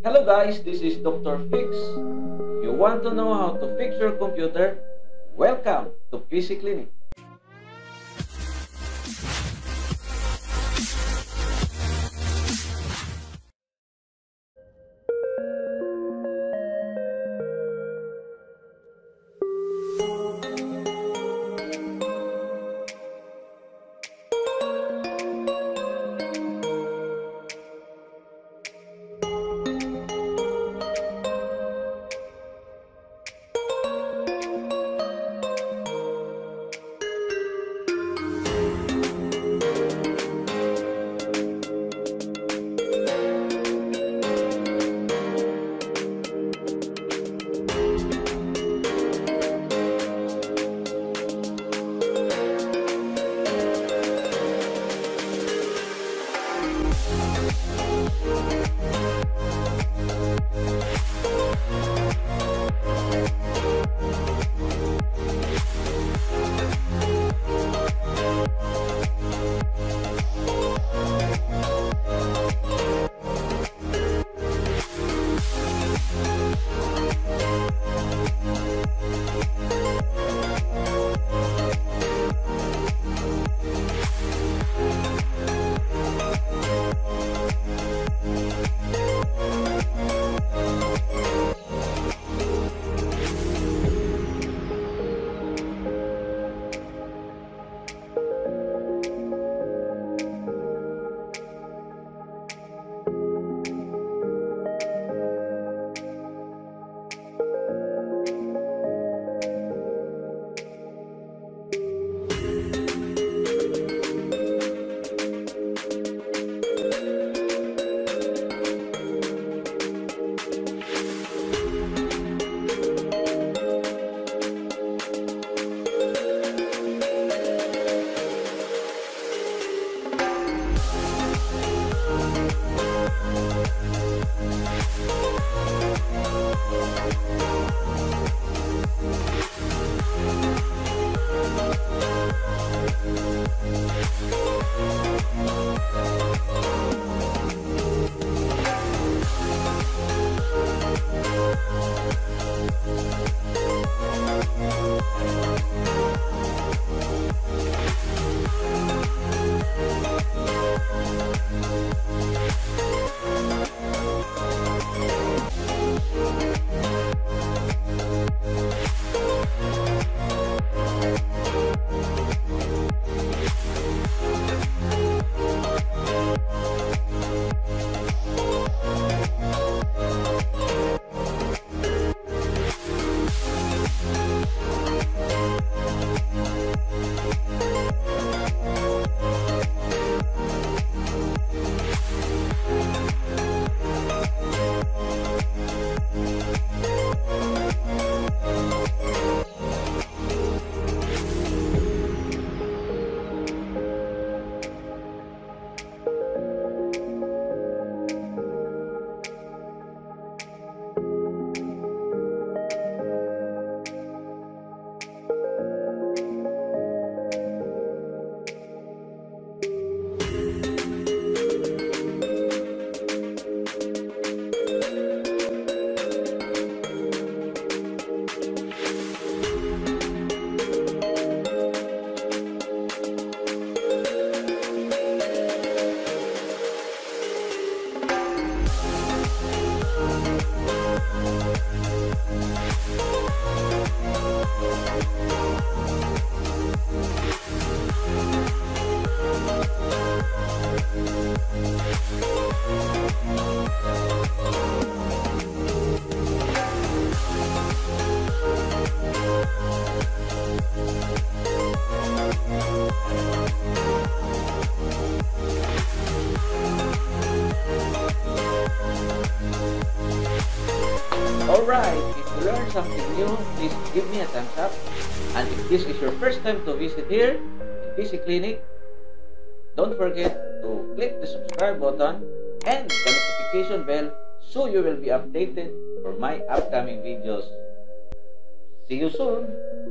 Hello guys, this is Dr. Fix. If you want to know how to fix your computer, welcome to PC Clinic. Alright, if you learned something new, please give me a thumbs up. And if this is your first time to visit here in PC Clinic, don't forget to click the subscribe button and the notification bell so you will be updated for my upcoming videos. See you soon!